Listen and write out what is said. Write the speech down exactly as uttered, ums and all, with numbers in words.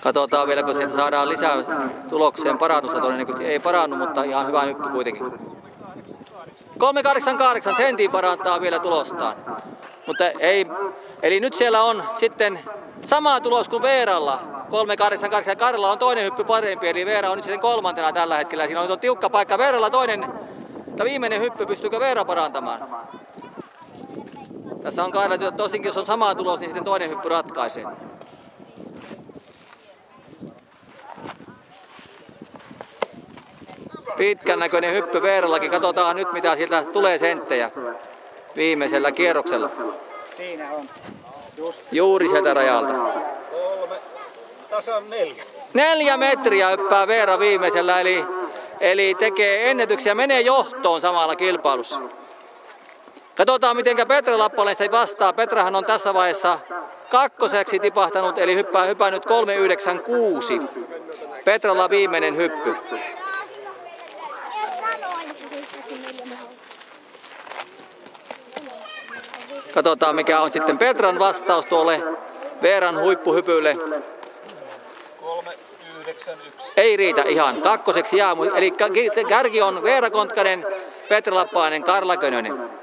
Katsotaan vielä, kun sieltä saadaan lisää tulokseen parannusta. Todennäköisesti ei parannu, mutta ihan hyvä hyppy kuitenkin. kolme kahdeksan kahdeksan sentin parantaa vielä tulostaan. Mutta ei, eli nyt siellä on sitten sama tulos kuin Veeralla. kolme kahdeksan kahdeksan. Karilla on toinen hyppy parempi, eli Veera on nyt sitten kolmantena tällä hetkellä. Siinä on tiukka paikka. Veeralla toinen, tai viimeinen hyppy, pystyykö Veera parantamaan? Tässä on Karilla, tosinkin jos on sama tulos, niin sitten toinen hyppy ratkaisee. Pitkän näköinen hyppy Veerallakin. Katsotaan nyt, mitä sieltä tulee senttejä viimeisellä kierroksella. Siinä on. Just. Juuri sieltä rajalta. Kolme. Tasan neljä. Neljä metriä hyppää Veera viimeisellä, eli, eli tekee ennätyksiä, menee johtoon samalla kilpailussa. Katsotaan, miten Petra Lappalainen sitä vastaa. Petrahan on tässä vaiheessa kakkoseksi tipahtanut, eli hyppää, hypännyt kolme yhdeksän kuusi. Petralla viimeinen hyppy. Katsotaan, mikä on sitten Petran vastaus tuolle Veeran huippuhypylle. kolme yhdeksän yksi. Ei riitä ihan. Kakkoseksi jää, eli kärki on Veera Kontkanen, Petra Lappalainen, Karla Könönen.